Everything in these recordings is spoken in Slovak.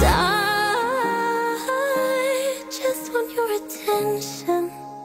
I just want your attention.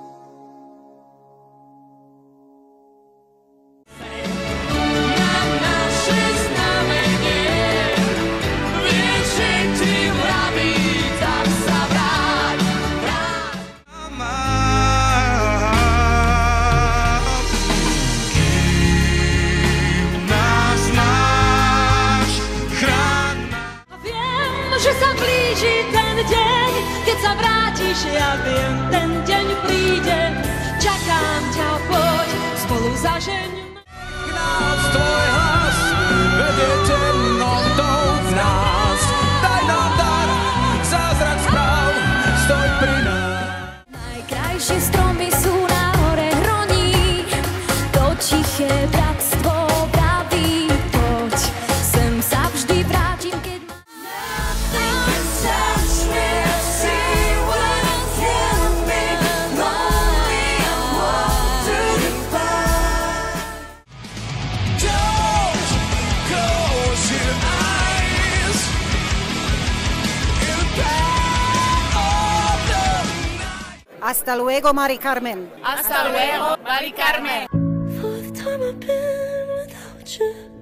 Keď sa vrátiš, ja viem, ten deň príde. Čakám ťa, poď, spolu zažeňme. Nás tvoj hlas vedie temnotou v nás. Daj nám dar, zázrak správ, stoj pri nás. Najkrajšie stromy sú na Horehroní, to tiché bratstvo vraví, poď, sem sa vždy vrátim, keď ma... Hasta luego, Mari Carmen. Hasta luego, Mari Carmen. For the time I've been without you.